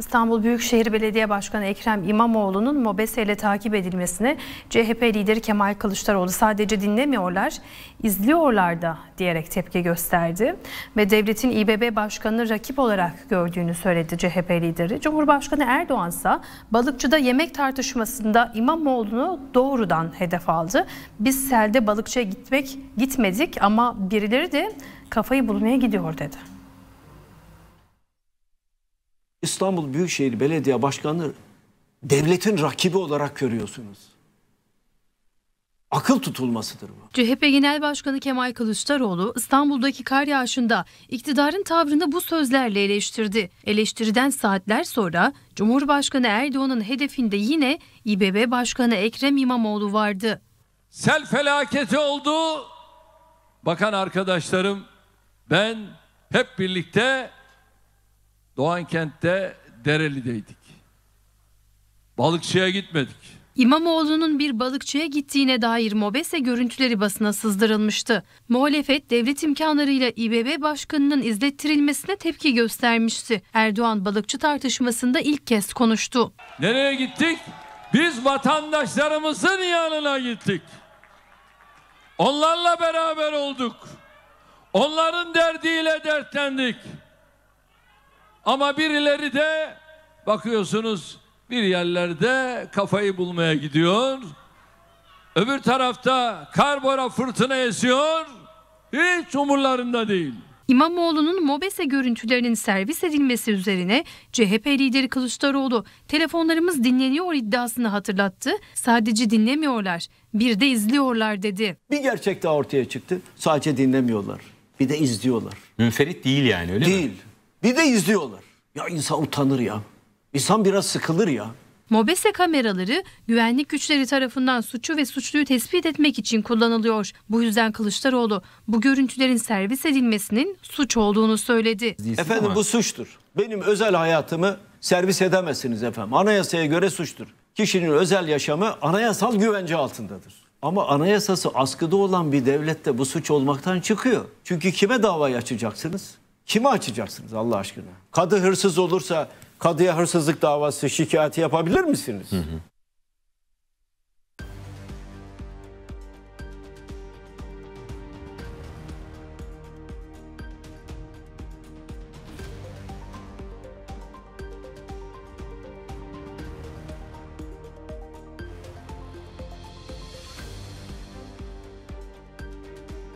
İstanbul Büyükşehir Belediye Başkanı Ekrem İmamoğlu'nun MOBESE ile takip edilmesine CHP lideri Kemal Kılıçdaroğlu sadece dinlemiyorlar, izliyorlar da diyerek tepki gösterdi. Ve devletin İBB Başkanı'nı rakip olarak gördüğünü söyledi CHP lideri. Cumhurbaşkanı Erdoğan ise balıkçıda yemek tartışmasında İmamoğlu'nu doğrudan hedef aldı. Biz selde balıkçıya gitmedik ama birileri de kafayı bulmaya gidiyor dedi. İstanbul Büyükşehir Belediye Başkanı devletin rakibi olarak görüyorsunuz. Akıl tutulmasıdır bu. CHP Genel Başkanı Kemal Kılıçdaroğlu İstanbul'daki kar yağışında iktidarın tavrını bu sözlerle eleştirdi. Eleştiriden saatler sonra Cumhurbaşkanı Erdoğan'ın hedefinde yine İBB Başkanı Ekrem İmamoğlu vardı. Sel felaketi oldu. Bakan arkadaşlarım, ben hep birlikte Doğankent'te Dereli'deydik. Balıkçıya gitmedik. İmamoğlu'nun bir balıkçıya gittiğine dair MOBESE görüntüleri basına sızdırılmıştı. Muhalefet devlet imkanlarıyla İBB Başkanı'nın izlettirilmesine tepki göstermişti. Erdoğan balıkçı tartışmasında ilk kez konuştu. Nereye gittik? Biz vatandaşlarımızın yanına gittik. Onlarla beraber olduk. Onların derdiyle dertlendik. Ama birileri de bakıyorsunuz bir yerlerde kafayı bulmaya gidiyor. Öbür tarafta karbora fırtına esiyor. Hiç umurlarında değil. İmamoğlu'nun MOBESE görüntülerinin servis edilmesi üzerine CHP lideri Kılıçdaroğlu telefonlarımız dinleniyor iddiasını hatırlattı. Sadece dinlemiyorlar, bir de izliyorlar dedi. Bir gerçek daha ortaya çıktı. Sadece dinlemiyorlar, bir de izliyorlar. Münferit değil yani, öyle mi? Değil. Bir de izliyorlar. Ya insan utanır ya. İnsan biraz sıkılır ya. MOBESE kameraları güvenlik güçleri tarafından suçu ve suçluyu tespit etmek için kullanılıyor. Bu yüzden Kılıçdaroğlu bu görüntülerin servis edilmesinin suç olduğunu söyledi. Efendim bu suçtur. Benim özel hayatımı servis edemezsiniz efendim. Anayasaya göre suçtur. Kişinin özel yaşamı anayasal güvence altındadır. Ama anayasası askıda olan bir devlette bu suç olmaktan çıkıyor. Çünkü kime davayı açacaksınız? Kime açacaksınız Allah aşkına? Kadı hırsız olursa kadıya hırsızlık davası şikayeti yapabilir misiniz?